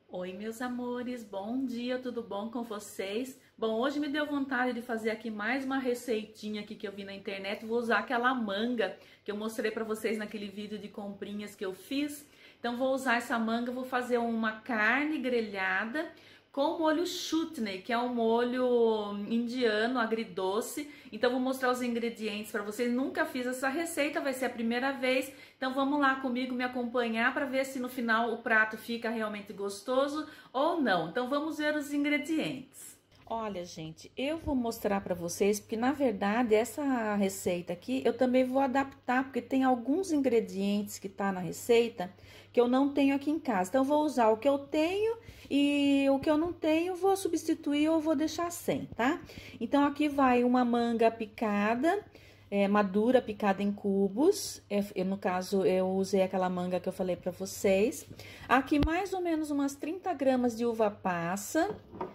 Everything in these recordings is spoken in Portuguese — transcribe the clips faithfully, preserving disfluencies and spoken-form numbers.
Oi, meus amores, bom dia, tudo bom com vocês? Bom, hoje me deu vontade de fazer aqui mais uma receitinha aqui que eu vi na internet. Vou usar aquela manga que eu mostrei pra vocês naquele vídeo de comprinhas que eu fiz. Então vou usar essa manga, vou fazer uma carne grelhada com molho chutney, que é um molho indiano, agridoce. Então vou mostrar os ingredientes para vocês. Nunca fiz essa receita, vai ser a primeira vez. Então vamos lá comigo me acompanhar para ver se no final o prato fica realmente gostoso ou não. Então vamos ver os ingredientes. Olha, gente, eu vou mostrar para vocês, porque na verdade essa receita aqui eu também vou adaptar, porque tem alguns ingredientes que tá na receita que eu não tenho aqui em casa. Então eu vou usar o que eu tenho e o que eu não tenho vou substituir ou vou deixar sem, tá? Então aqui vai uma manga picada, é, madura, picada em cubos. É, no caso eu usei aquela manga que eu falei para vocês. Aqui mais ou menos umas trinta gramas de uva passa,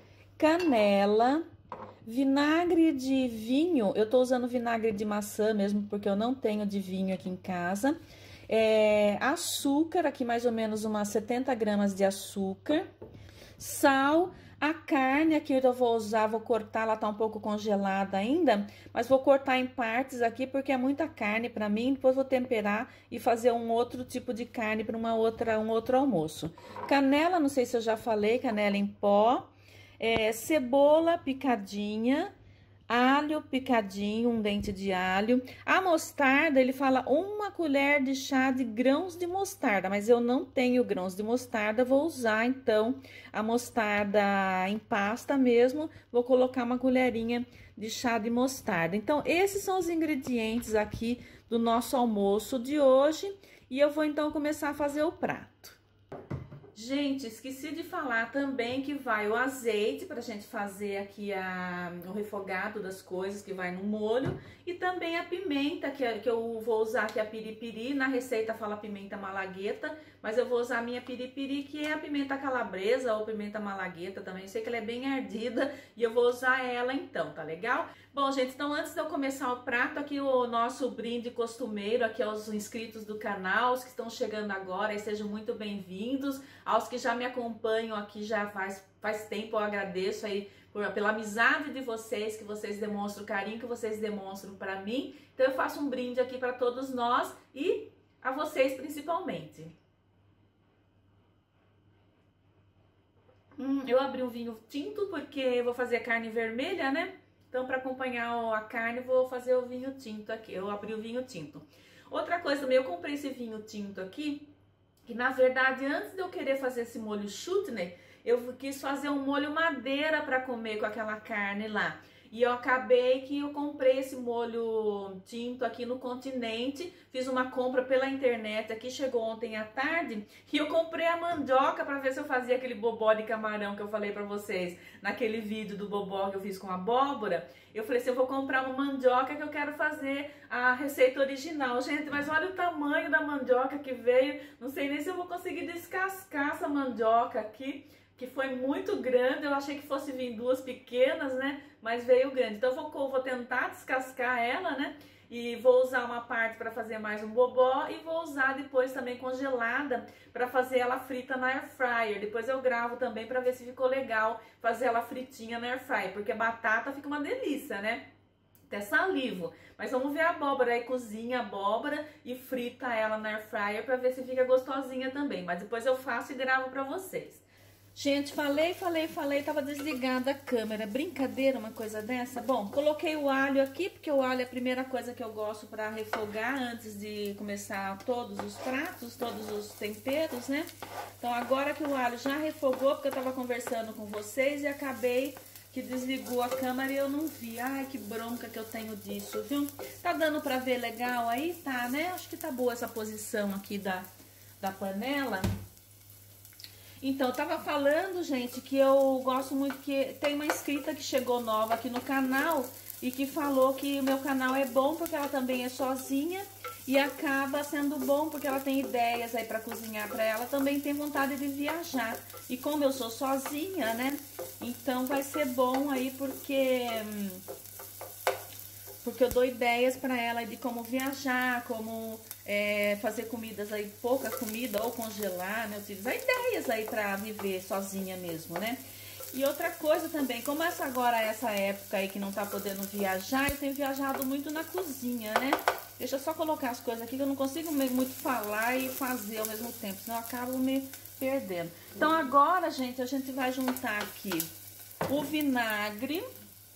canela, vinagre de vinho. Eu tô usando vinagre de maçã mesmo, porque eu não tenho de vinho aqui em casa. É, açúcar, aqui mais ou menos umas setenta gramas de açúcar. Sal. A carne aqui eu vou usar, vou cortar, ela tá um pouco congelada ainda, mas vou cortar em partes aqui porque é muita carne pra mim. Depois vou temperar e fazer um outro tipo de carne para uma outra, um outro almoço. Canela, não sei se eu já falei, canela em pó. É, cebola picadinha, alho picadinho, um dente de alho. A mostarda, ele fala uma colher de chá de grãos de mostarda, mas eu não tenho grãos de mostarda, vou usar então a mostarda em pasta mesmo, vou colocar uma colherinha de chá de mostarda. Então, esses são os ingredientes aqui do nosso almoço de hoje e eu vou então começar a fazer o prato. Gente, esqueci de falar também que vai o azeite pra gente fazer aqui a, o refogado das coisas que vai no molho. E também a pimenta, que, que eu vou usar aqui a piripiri. Na receita fala pimenta malagueta, mas eu vou usar a minha piripiri, que é a pimenta calabresa ou pimenta malagueta também. Eu sei que ela é bem ardida e eu vou usar ela então, tá legal? Bom, gente, então antes de eu começar o prato, aqui o nosso brinde costumeiro, aqui aos inscritos do canal, os que estão chegando agora, e sejam muito bem-vindos. Aos que já me acompanham aqui já faz, faz tempo, eu agradeço aí por, pela amizade de vocês, que vocês demonstram, o carinho que vocês demonstram para mim. Então eu faço um brinde aqui para todos nós e a vocês principalmente. Hum, eu abri um vinho tinto porque eu vou fazer carne vermelha, né? Então, para acompanhar a carne, vou fazer o vinho tinto aqui. Eu abri o vinho tinto. Outra coisa também, eu comprei esse vinho tinto aqui, que na verdade, antes de eu querer fazer esse molho chutney, eu quis fazer um molho madeira para comer com aquela carne lá. E eu acabei que eu comprei esse molho tinto aqui no Continente, fiz uma compra pela internet aqui, chegou ontem à tarde, e eu comprei a mandioca para ver se eu fazia aquele bobó de camarão que eu falei para vocês, naquele vídeo do bobó que eu fiz com abóbora. Eu falei assim, eu vou comprar uma mandioca que eu quero fazer a receita original. Gente, mas olha o tamanho da mandioca que veio, não sei nem se eu vou conseguir descascar essa mandioca aqui, que foi muito grande. Eu achei que fosse vir duas pequenas, né? Mas veio grande. Então eu vou, vou tentar descascar ela, né? E vou usar uma parte para fazer mais um bobó e vou usar depois também congelada para fazer ela frita na air fryer. Depois eu gravo também para ver se ficou legal fazer ela fritinha na air fryer, porque a batata fica uma delícia, né? Até salivo. Mas vamos ver a abóbora, aí cozinha a abóbora e frita ela na air fryer para ver se fica gostosinha também. Mas depois eu faço e gravo para vocês. Gente, falei, falei, falei, tava desligada a câmera. Brincadeira uma coisa dessa? Bom, coloquei o alho aqui, porque o alho é a primeira coisa que eu gosto para refogar antes de começar todos os pratos, todos os temperos, né? Então agora que o alho já refogou, porque eu tava conversando com vocês e acabei que desligou a câmera e eu não vi. Ai, que bronca que eu tenho disso, viu? Tá dando pra ver legal aí? Tá, né? Acho que tá boa essa posição aqui da, da panela. Então, eu tava falando, gente, que eu gosto muito, que tem uma inscrita que chegou nova aqui no canal e que falou que o meu canal é bom porque ela também é sozinha e acaba sendo bom porque ela tem ideias aí pra cozinhar pra ela, também tem vontade de viajar. E como eu sou sozinha, né, então vai ser bom aí porque... Hum, porque eu dou ideias para ela de como viajar, como é, fazer comidas aí, pouca comida ou congelar, né? Utilizar ideias aí para viver sozinha mesmo, né? E outra coisa também, como essa agora, essa época aí que não tá podendo viajar, eu tenho viajado muito na cozinha, né? Deixa eu só colocar as coisas aqui que eu não consigo muito falar e fazer ao mesmo tempo, senão eu acabo me perdendo. Então agora, gente, a gente vai juntar aqui o vinagre,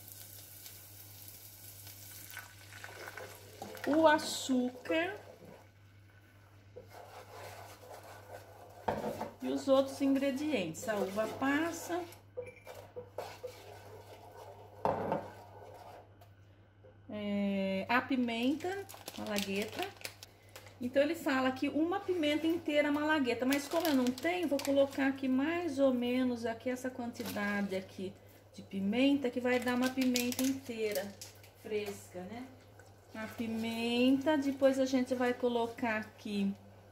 o açúcar e os outros ingredientes, a uva passa, é, a pimenta malagueta. Então ele fala que uma pimenta inteira malagueta, mas como eu não tenho, vou colocar aqui mais ou menos aqui essa quantidade aqui de pimenta, que vai dar uma pimenta inteira fresca, né? A pimenta, depois a gente vai colocar aqui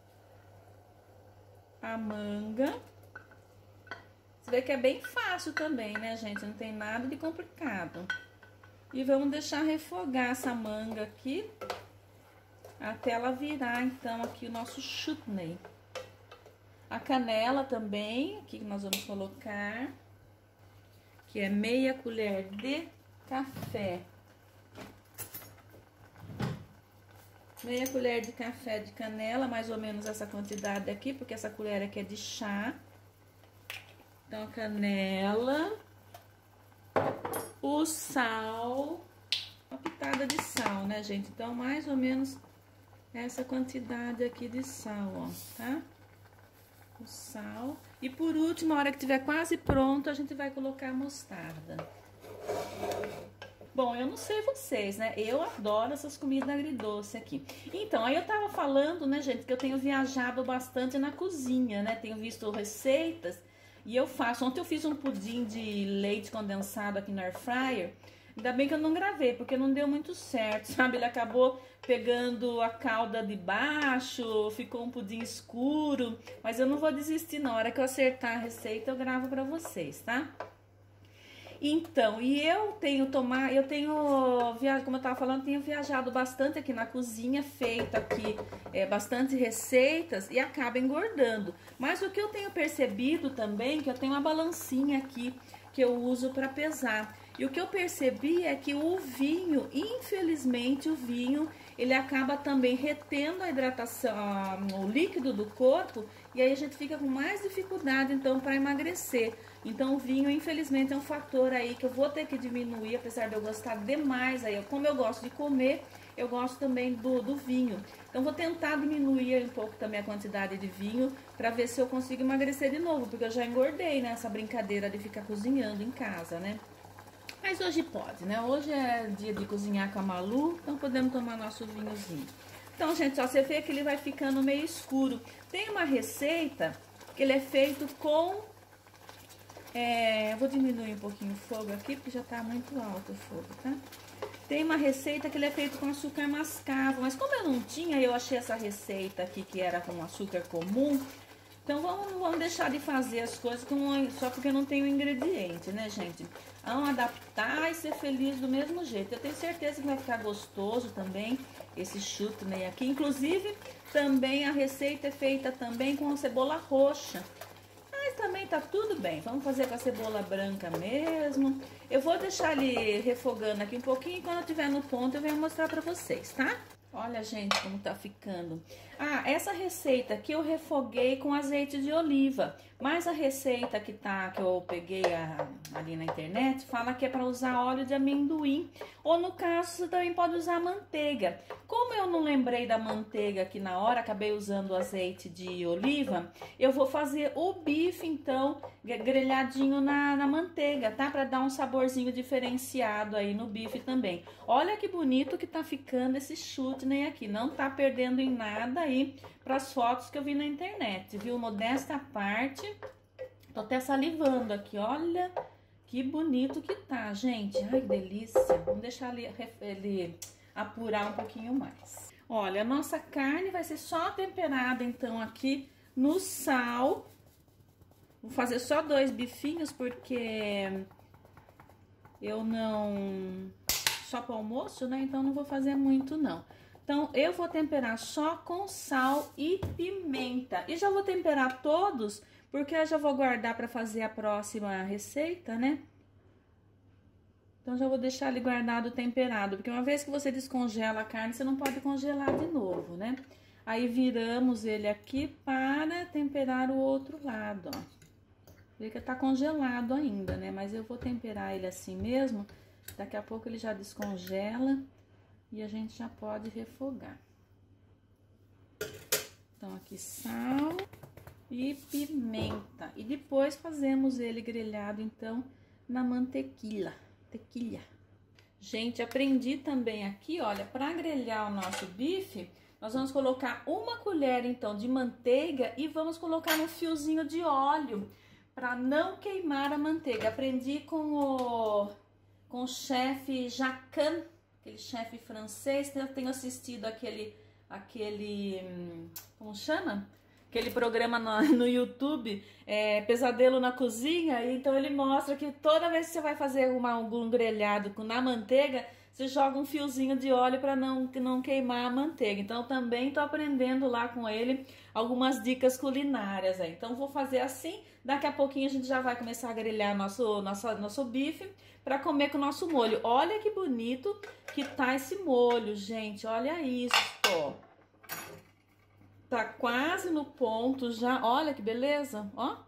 a manga. Você vê que é bem fácil também, né, gente? Não tem nada de complicado. E vamos deixar refogar essa manga aqui até ela virar, então, aqui o nosso chutney. A canela também, aqui que nós vamos colocar, que é meia colher de café. Meia colher de café de canela, mais ou menos essa quantidade aqui, porque essa colher aqui é de chá. Então, a canela, o sal, uma pitada de sal, né, gente? Então, mais ou menos essa quantidade aqui de sal, ó, tá? O sal. E por último, a hora que tiver quase pronto, a gente vai colocar a mostarda. Bom, eu não sei vocês, né? Eu adoro essas comidas agridoce aqui. Então, aí eu tava falando, né, gente, que eu tenho viajado bastante na cozinha, né? Tenho visto receitas e eu faço. Ontem eu fiz um pudim de leite condensado aqui no air fryer. Ainda bem que eu não gravei, porque não deu muito certo, sabe? Ele acabou pegando a calda de baixo, ficou um pudim escuro. Mas eu não vou desistir, na hora que eu acertar a receita, eu gravo pra vocês, tá? Então, e eu tenho tomar, eu tenho, como eu tava falando, tenho viajado bastante aqui na cozinha, feito aqui é, bastante receitas e acaba engordando. Mas o que eu tenho percebido também, que eu tenho uma balancinha aqui que eu uso para pesar. E o que eu percebi é que o vinho, infelizmente o vinho, ele acaba também retendo a hidratação, o líquido do corpo, e aí a gente fica com mais dificuldade, então, para emagrecer. Então, o vinho, infelizmente, é um fator aí que eu vou ter que diminuir, apesar de eu gostar demais, aí, como eu gosto de comer, eu gosto também do, do vinho. Então, vou tentar diminuir um pouco também a quantidade de vinho, para ver se eu consigo emagrecer de novo, porque eu já engordei nessa brincadeira de ficar cozinhando em casa, né? Mas hoje pode, né? Hoje é dia de cozinhar com a Malu, então podemos tomar nosso vinhozinho. Então, gente, ó, você vê que ele vai ficando meio escuro. Tem uma receita que ele é feito com... É, eu vou diminuir um pouquinho o fogo aqui, porque já tá muito alto o fogo, tá? Tem uma receita que ele é feito com açúcar mascavo, mas como eu não tinha, eu achei essa receita aqui que era com açúcar comum. Então, vamos, vamos deixar de fazer as coisas com, só porque eu não tenho ingrediente, né, gente? Vamos adaptar e ser feliz do mesmo jeito. Eu tenho certeza que vai ficar gostoso também, esse chutney aqui. Inclusive, também a receita é feita também com a cebola roxa. Mas também tá tudo bem. Vamos fazer com a cebola branca mesmo. Eu vou deixar ele refogando aqui um pouquinho e quando eu estiver no ponto eu venho mostrar pra vocês, tá? Olha, gente, como tá ficando. Ah, essa receita aqui eu refoguei com azeite de oliva. Mas a receita que tá, que eu peguei a, ali na internet, fala que é para usar óleo de amendoim. Ou no caso, você também pode usar manteiga. Como eu não lembrei da manteiga aqui na hora, acabei usando o azeite de oliva, eu vou fazer o bife, então, grelhadinho na, na manteiga, tá? Para dar um saborzinho diferenciado aí no bife também. Olha que bonito que tá ficando esse chutney aqui. Não tá perdendo em nada aí para as fotos que eu vi na internet, viu? Modesta parte. Tô até salivando aqui, olha que bonito que tá, gente. Ai, que delícia. Vamos deixar ele, ele apurar um pouquinho mais. Olha, a nossa carne vai ser só temperada, então, aqui no sal. Vou fazer só dois bifinhos, porque eu não só para almoço, né? Então não vou fazer muito não. Então eu vou temperar só com sal e pimenta. E já vou temperar todos, porque eu já vou guardar para fazer a próxima receita, né? Então já vou deixar ele guardado temperado, porque uma vez que você descongela a carne, você não pode congelar de novo, né? Aí viramos ele aqui para temperar o outro lado, ó. Vê que tá congelado ainda, né? Mas eu vou temperar ele assim mesmo. Daqui a pouco ele já descongela e a gente já pode refogar. Então aqui sal e pimenta. E depois fazemos ele grelhado então na mantequilla. Tequilha. Gente, aprendi também aqui, olha, para grelhar o nosso bife, nós vamos colocar uma colher então de manteiga e vamos colocar um fiozinho de óleo para não queimar a manteiga. Aprendi com o com o chefe Jacan, aquele chefe francês. Eu tenho assistido aquele aquele como chama? Aquele programa no, no YouTube, é, Pesadelo na Cozinha, e então ele mostra que toda vez que você vai fazer uma, algum grelhado na manteiga, você joga um fiozinho de óleo para não, não queimar a manteiga. Então também tô aprendendo lá com ele algumas dicas culinárias aí. Então vou fazer assim, daqui a pouquinho a gente já vai começar a grelhar nosso, nosso, nosso bife para comer com o nosso molho. Olha que bonito que tá esse molho, gente, olha isso, ó. Tá quase no ponto já, olha que beleza, ó.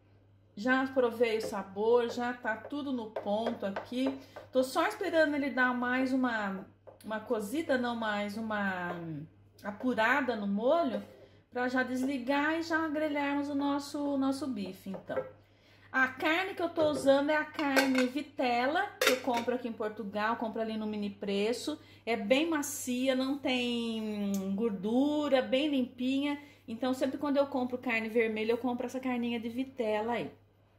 Já provei o sabor, já tá tudo no ponto aqui. Tô só esperando ele dar mais uma, uma cozida, não mais uma apurada no molho, pra já desligar e já grelharmos o nosso, nosso bife, então. A carne que eu tô usando é a carne vitela, que eu compro aqui em Portugal, compro ali no mini preço. É bem macia, não tem gordura, bem limpinha. Então, sempre quando eu compro carne vermelha, eu compro essa carninha de vitela aí.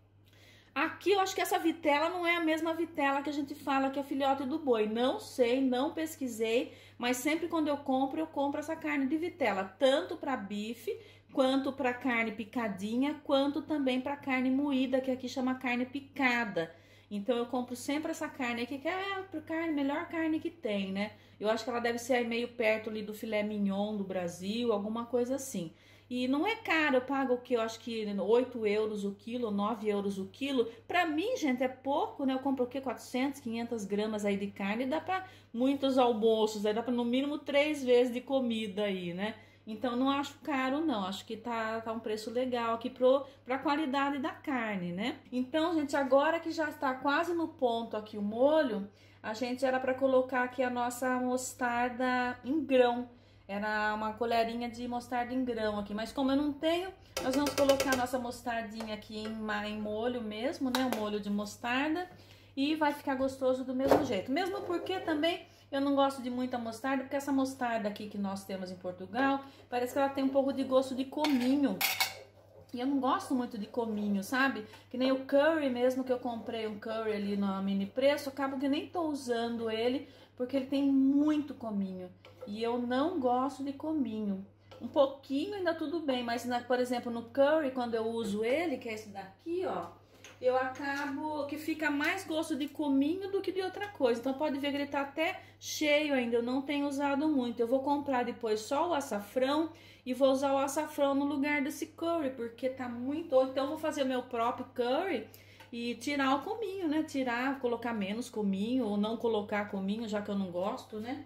Aqui, eu acho que essa vitela não é a mesma vitela que a gente fala que é filhote do boi. Não sei, não pesquisei, mas sempre quando eu compro, eu compro essa carne de vitela. Tanto para bife, quanto para carne picadinha, quanto também para carne moída, que aqui chama carne picada. Então eu compro sempre essa carne aqui, que é a carne, melhor carne que tem, né? Eu acho que ela deve ser aí meio perto ali do filé mignon do Brasil, alguma coisa assim. E não é caro, eu pago o que? Eu acho que oito euros o quilo, nove euros o quilo. Pra mim, gente, é pouco, né? Eu compro o quê? quatrocentas, quinhentas gramas aí de carne, dá pra muitos almoços, aí dá pra no mínimo três vezes de comida aí, né? Então, não acho caro, não. Acho que tá, tá um preço legal aqui pro, pra qualidade da carne, né? Então, gente, agora que já está quase no ponto aqui o molho, a gente era pra colocar aqui a nossa mostarda em grão. Era uma colherinha de mostarda em grão aqui. Mas como eu não tenho, nós vamos colocar a nossa mostardinha aqui em, em molho mesmo, né? Um molho de mostarda. E vai ficar gostoso do mesmo jeito. Mesmo porque também eu não gosto de muita mostarda, porque essa mostarda aqui que nós temos em Portugal, parece que ela tem um pouco de gosto de cominho. E eu não gosto muito de cominho, sabe? Que nem o curry mesmo, que eu comprei um curry ali no mini preço, acabo que nem tô usando ele, porque ele tem muito cominho. E eu não gosto de cominho. Um pouquinho ainda tudo bem, mas, na, por exemplo, no curry, quando eu uso ele, que é esse daqui, ó, eu acabo que fica mais gosto de cominho do que de outra coisa. Então pode ver que ele tá até cheio ainda, eu não tenho usado muito. Eu vou comprar depois só o açafrão e vou usar o açafrão no lugar desse curry, porque tá muito... Ou então eu vou fazer o meu próprio curry e tirar o cominho, né? Tirar, colocar menos cominho ou não colocar cominho, já que eu não gosto, né?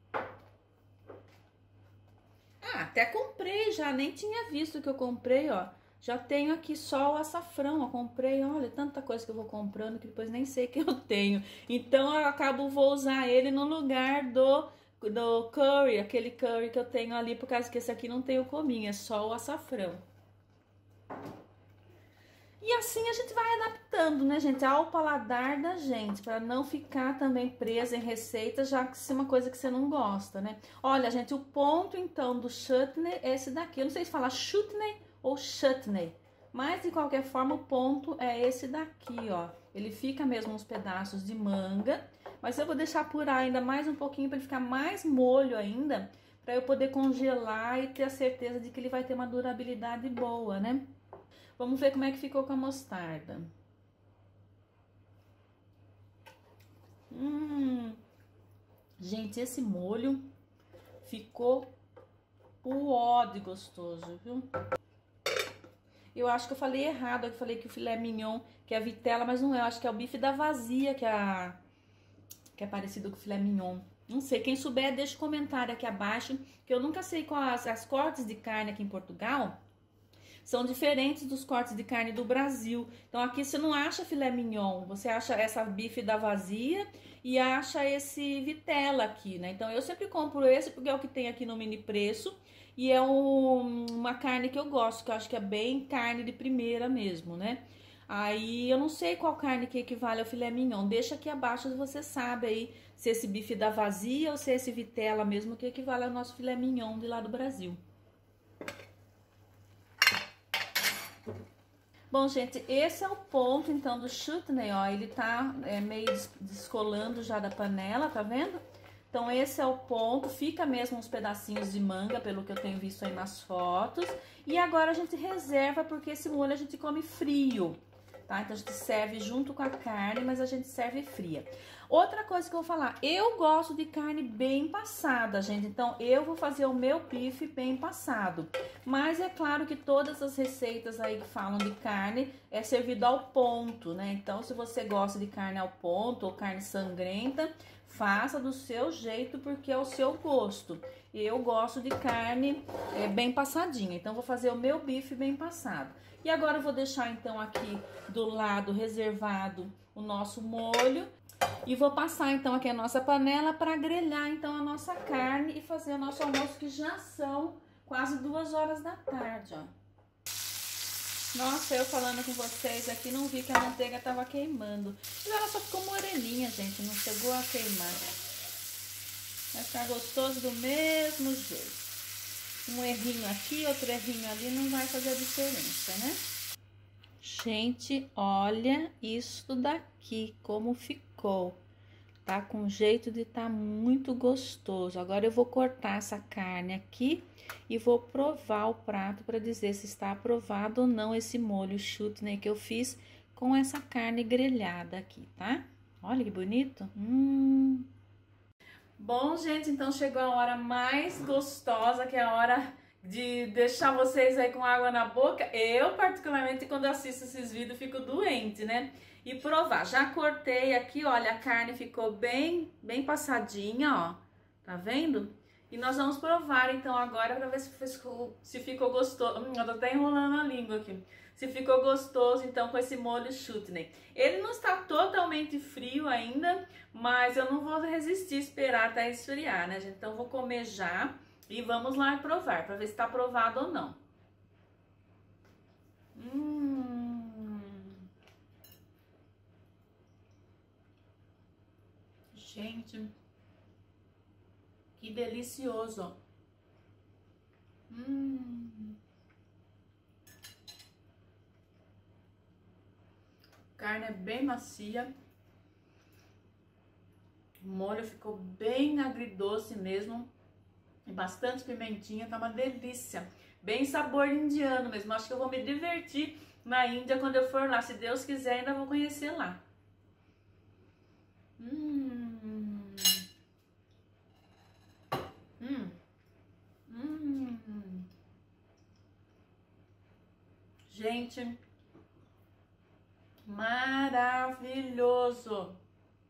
Ah, até comprei já, nem tinha visto que eu comprei, ó. Já tenho aqui só o açafrão, eu comprei, olha, tanta coisa que eu vou comprando que depois nem sei que eu tenho. Então eu acabo, vou usar ele no lugar do, do curry, aquele curry que eu tenho ali, por causa que esse aqui não tem o cominho, é só o açafrão. E assim a gente vai adaptando, né, gente, ao paladar da gente, para não ficar também presa em receitas, já que se é uma coisa que você não gosta, né? Olha, gente, o ponto, então, do chutney é esse daqui. Eu não sei se fala chutney ou chutney, mas de qualquer forma o ponto é esse daqui, ó. Ele fica mesmo uns pedaços de manga, mas eu vou deixar apurar ainda mais um pouquinho para ele ficar mais molho ainda, para eu poder congelar e ter a certeza de que ele vai ter uma durabilidade boa, né? Vamos ver como é que ficou com a mostarda. Hum, Gente, esse molho ficou o ó de gostoso, viu? Eu acho que eu falei errado, eu falei que o filé mignon, que é a vitela, mas não é, eu acho que é o bife da vazia, que é, a, que é parecido com o filé mignon. Não sei, quem souber, deixa um comentário aqui abaixo, que eu nunca sei quais as cortes de carne aqui em Portugal são diferentes dos cortes de carne do Brasil. Então aqui você não acha filé mignon, você acha essa bife da vazia e acha esse vitela aqui, né? Então eu sempre compro esse porque é o que tem aqui no mini preço e é um, uma carne que eu gosto, que eu acho que é bem carne de primeira mesmo, né? Aí eu não sei qual carne que equivale ao filé mignon, deixa aqui abaixo se você sabe aí se esse bife da vazia ou se esse vitela mesmo que equivale ao nosso filé mignon de lá do Brasil. Bom, gente, esse é o ponto, então, do chutney, ó, ele tá é, meio descolando já da panela, tá vendo? Então, esse é o ponto, fica mesmo uns pedacinhos de manga, pelo que eu tenho visto aí nas fotos. E agora a gente reserva, porque esse molho a gente come frio, tá? Então, a gente serve junto com a carne, mas a gente serve fria. Outra coisa que eu vou falar, eu gosto de carne bem passada, gente. Então, eu vou fazer o meu bife bem passado. Mas é claro que todas as receitas aí que falam de carne é servido ao ponto, né? Então, se você gosta de carne ao ponto ou carne sangrenta, faça do seu jeito, porque é o seu gosto. Eu gosto de carne é, bem passadinha, então vou fazer o meu bife bem passado. E agora eu vou deixar então aqui do lado reservado o nosso molho. E vou passar então aqui a nossa panela para grelhar então a nossa carne e fazer o nosso almoço, que já são quase duas horas da tarde, ó. Nossa, eu falando com vocês aqui, não vi que a manteiga tava queimando. Mas ela só ficou moreninha, gente, não chegou a queimar. Vai ficar gostoso do mesmo jeito. Um errinho aqui, outro errinho ali, não vai fazer a diferença, né? Gente, olha isso daqui, como ficou. Tá com jeito de tá muito gostoso. Agora eu vou cortar essa carne aqui e vou provar o prato para dizer se está aprovado ou não esse molho chutney que eu fiz com essa carne grelhada aqui, tá? Olha que bonito. Hum. Bom, gente, então chegou a hora mais gostosa, que é a hora de deixar vocês aí com água na boca. Eu, particularmente, quando assisto esses vídeos, fico doente, né? E provar. Já cortei aqui, olha, a carne ficou bem, bem passadinha, ó. Tá vendo? E nós vamos provar, então, agora, pra ver se ficou, se ficou gostoso. Hum, eu tô até enrolando a língua aqui. Se ficou gostoso, então, com esse molho chutney. Ele não está totalmente frio ainda, mas eu não vou resistir, esperar até esfriar, né, gente? Então, vou comer já. E vamos lá provar, para ver se tá aprovado ou não. Hum. Gente, que delicioso. Hum. Carne é bem macia. O molho ficou bem agridoce mesmo. Bastante pimentinha, tá uma delícia. Bem sabor indiano mesmo. Acho que eu vou me divertir na Índia quando eu for lá. Se Deus quiser, ainda vou conhecer lá. Hum. Hum. Hum. Gente, maravilhoso.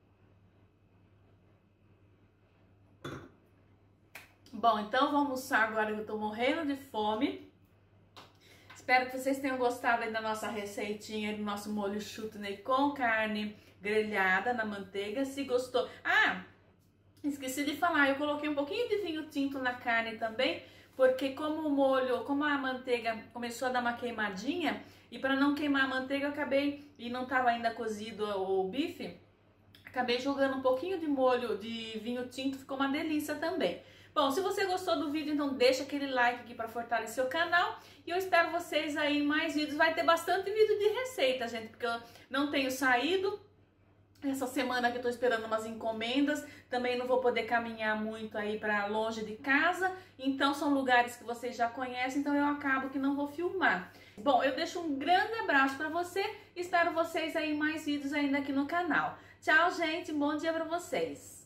Bom, então vamos almoçar agora que eu tô morrendo de fome. Espero que vocês tenham gostado aí da nossa receitinha do nosso molho chutney com carne grelhada na manteiga. Se gostou... Ah, esqueci de falar, eu coloquei um pouquinho de vinho tinto na carne também, porque como o molho, como a manteiga começou a dar uma queimadinha, e para não queimar a manteiga eu acabei, e não estava ainda cozido o bife, acabei jogando um pouquinho de molho de vinho tinto, ficou uma delícia também. Bom, se você gostou do vídeo, então deixa aquele like aqui para fortalecer o canal. E eu espero vocês aí em mais vídeos. Vai ter bastante vídeo de receita, gente, porque eu não tenho saído. Essa semana que eu tô esperando umas encomendas. Também não vou poder caminhar muito aí para longe de casa. Então são lugares que vocês já conhecem, então eu acabo que não vou filmar. Bom, eu deixo um grande abraço para você. Espero vocês aí em mais vídeos ainda aqui no canal. Tchau, gente. Bom dia para vocês.